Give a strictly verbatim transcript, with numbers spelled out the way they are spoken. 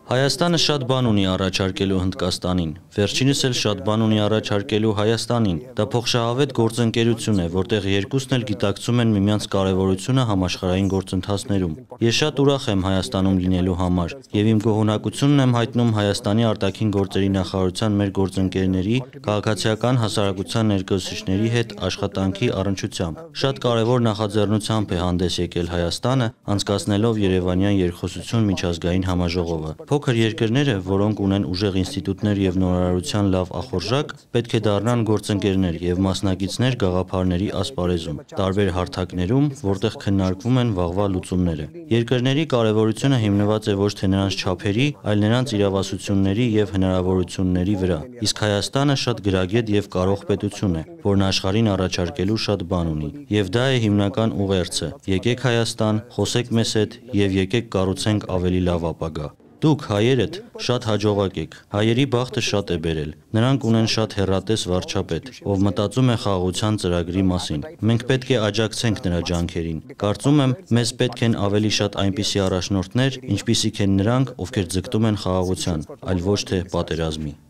Հայաստանը շատ բան ունի առաջարկելու Հնդկաստանին, վերջինս էլ շատ բան ունի առաջարկելու Հայաստանին։ Դա փոխշահավետ գործընկերություն է, որտեղ երկուսն էլ գիտակցում են միմյանց կարևորությունը համաշխարհային գործընթացներում։ Ես շատ ուրախ եմ Հայաստանում լինելու համար եւ իմ գոհունակությունն եմ հայտնում Հայաստանի արտաքին գործերի նախարարության մեր գործընկերների, քաղաքացիական հասարակության ներկայացուցիչների հետ աշխատանքի առնչությամբ։ Շատ կարևոր նախաձեռնությամբ է հանդես եկել Հայաստանը, անցկացնելով Երևանյան երկխոսություն միջազգային համաժողովը։ Փոքր երկրները, որոնք ունեն ուժեղ ինստիտուտներ եւ նորարարության լավ ախորժակ, պետք է դառնան գործընկերներ եւ մասնակիցներ գաղափարների ասպարեզում, տարբեր հարթակներում, որտեղ քննարկվում են վաղվա լուծումները։ Երկրների կարևորությունը հիմնված է ոչ թե նրանց չափերի, այլ նրանց իրավասությունների եւ հնարավորությունների վրա։ Իսկ Հայաստանը շատ գրագետ եւ կարող պետություն է, որն աշխարհին առաջարկելու շատ բան ունի։ Եվ դա է հիմնական ուղերձը։ Եկեք Հայաստան, խոսեք մեզ հետ եւ եկեք կառուցենք ավելի լավ ապագա։ Դուք հայերդ շատ հաջողակ եք, հայերի բախտը շատ է բերել, նրանք ունեն շատ հեռատես վարչապետ, ով մտածում է խաղաղության ծրագրի մասին, մենք պետք է աջակցենք նրա ջանքերին, կարծում եմ մեզ պետք են ավելի շատ այնպիսի առաջնորդներ, ինչպիսիք են նրանք, ովքեր ձգտում են խաղաղության, այլ ոչ թե պատերազմի։